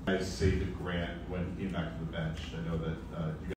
Say to Grant when he came back to the bench. I know that you